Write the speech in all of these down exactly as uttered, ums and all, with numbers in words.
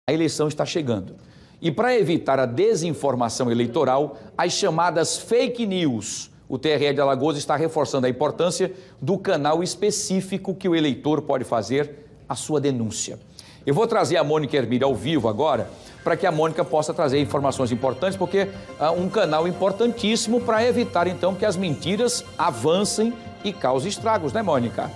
A eleição está chegando. E para evitar a desinformação eleitoral, as chamadas fake news, o T R E de Alagoas está reforçando a importância do canal específico que o eleitor pode fazer a sua denúncia. Eu vou trazer a Mônica Hermília ao vivo agora, para que a Mônica possa trazer informações importantes, porque é um canal importantíssimo para evitar, então, que as mentiras avancem e causem estragos, né, Mônica?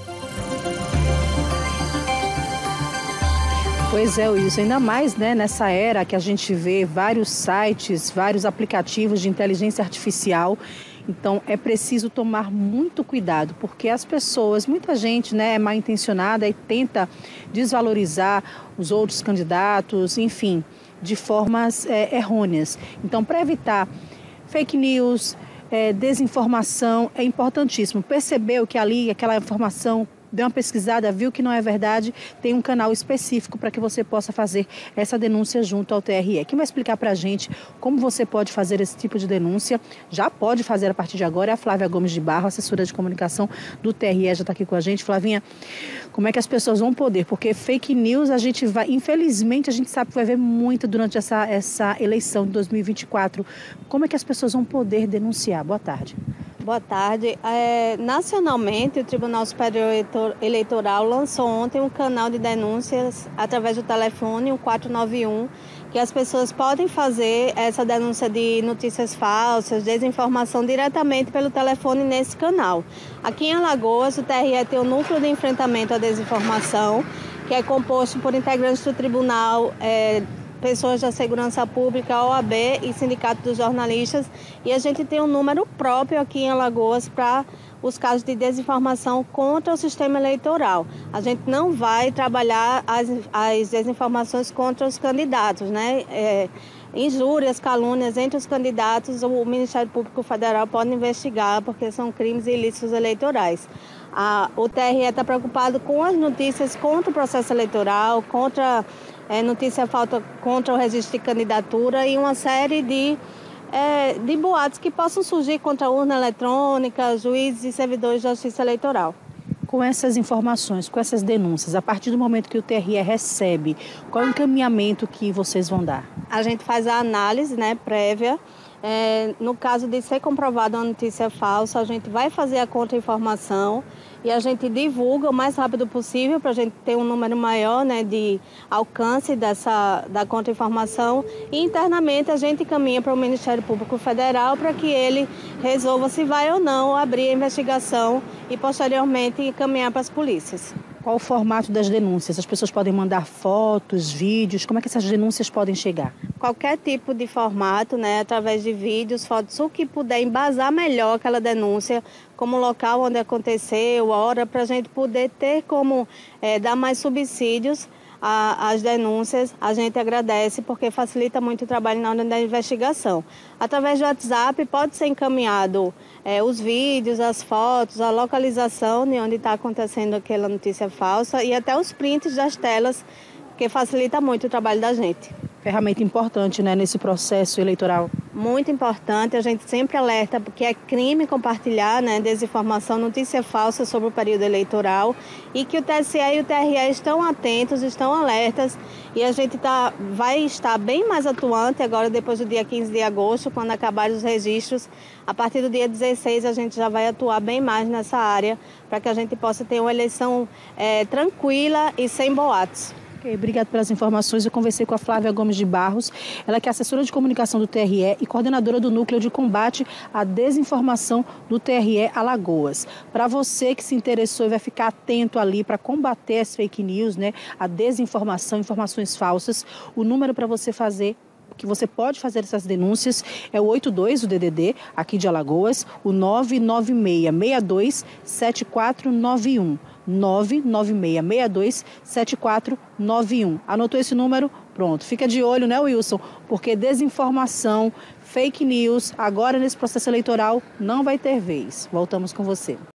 Pois é, Wilson, ainda mais né, nessa era que a gente vê vários sites, vários aplicativos de inteligência artificial. Então, é preciso tomar muito cuidado, porque as pessoas, muita gente né, é mal intencionada e tenta desvalorizar os outros candidatos, enfim, de formas é, errôneas. Então, para evitar fake news, é, desinformação, é importantíssimo. Percebeu que ali aquela informação deu uma pesquisada, viu que não é verdade, tem um canal específico para que você possa fazer essa denúncia junto ao T R E. Quem vai explicar para a gente como você pode fazer esse tipo de denúncia, já pode fazer a partir de agora, é a Flávia Gomes de Barro, assessora de comunicação do T R E, já está aqui com a gente. Flavinha, como é que as pessoas vão poder? Porque fake news a gente vai, infelizmente, a gente sabe que vai ver muito durante essa, essa eleição de dois mil e vinte e quatro. Como é que as pessoas vão poder denunciar? Boa tarde. Boa tarde. É, nacionalmente, o Tribunal Superior Eleitoral lançou ontem um canal de denúncias através do telefone, o quatro nove um, que as pessoas podem fazer essa denúncia de notícias falsas, desinformação diretamente pelo telefone nesse canal. Aqui em Alagoas, o T R E tem o Núcleo de Enfrentamento à Desinformação, que é composto por integrantes do tribunal, é, pessoas da segurança pública, O A B e Sindicato dos Jornalistas, e a gente tem um número próprio aqui em Alagoas para os casos de desinformação contra o sistema eleitoral. A gente não vai trabalhar as, as desinformações contra os candidatos, né? É, injúrias, calúnias entre os candidatos, o Ministério Público Federal pode investigar, porque são crimes ilícitos eleitorais. A, o T R E está preocupado com as notícias contra o processo eleitoral, contra É, notícia falta contra o registro de candidatura e uma série de, é, de boatos que possam surgir contra a urna eletrônica, juízes e servidores de justiça eleitoral. Com essas informações, com essas denúncias, a partir do momento que o T R E recebe, qual é o encaminhamento que vocês vão dar? A gente faz a análise né, prévia. É, no caso de ser comprovada uma notícia falsa, a gente vai fazer a contra-informação e a gente divulga o mais rápido possível para a gente ter um número maior né, de alcance dessa, da contra-informação. E internamente a gente caminha para o Ministério Público Federal para que ele resolva se vai ou não abrir a investigação e posteriormente encaminhar para as polícias. Qual o formato das denúncias? As pessoas podem mandar fotos, vídeos, como é que essas denúncias podem chegar? Qualquer tipo de formato, né, através de vídeos, fotos, o que puder embasar melhor aquela denúncia, como o local onde aconteceu, a hora, para a gente poder ter como é, dar mais subsídios às denúncias. A gente agradece porque facilita muito o trabalho na hora da investigação. Através do WhatsApp pode ser encaminhado é, os vídeos, as fotos, a localização de onde está acontecendo aquela notícia falsa e até os prints das telas, que facilita muito o trabalho da gente. Ferramenta importante, né, nesse processo eleitoral. Muito importante, a gente sempre alerta porque é crime compartilhar né, desinformação, notícia falsa sobre o período eleitoral e que o T S E e o T R E estão atentos, estão alertas e a gente tá, vai estar bem mais atuante agora depois do dia quinze de agosto, quando acabarem os registros. A partir do dia dezesseis a gente já vai atuar bem mais nessa área para que a gente possa ter uma eleição é, tranquila e sem boatos. Obrigada pelas informações. Eu conversei com a Flávia Gomes de Barros, ela que é assessora de comunicação do T R E e coordenadora do Núcleo de Combate à Desinformação do T R E Alagoas. Para você que se interessou e vai ficar atento ali para combater as fake news, né, a desinformação, informações falsas, o número para você fazer que você pode fazer essas denúncias é o oito dois, o D D D, aqui de Alagoas, o nove nove seis seis dois sete quatro nove um. nove nove seis seis dois sete quatro nove um. Anotou esse número? Pronto. Fica de olho, né, Wilson? Porque desinformação, fake news, agora nesse processo eleitoral, não vai ter vez. Voltamos com você.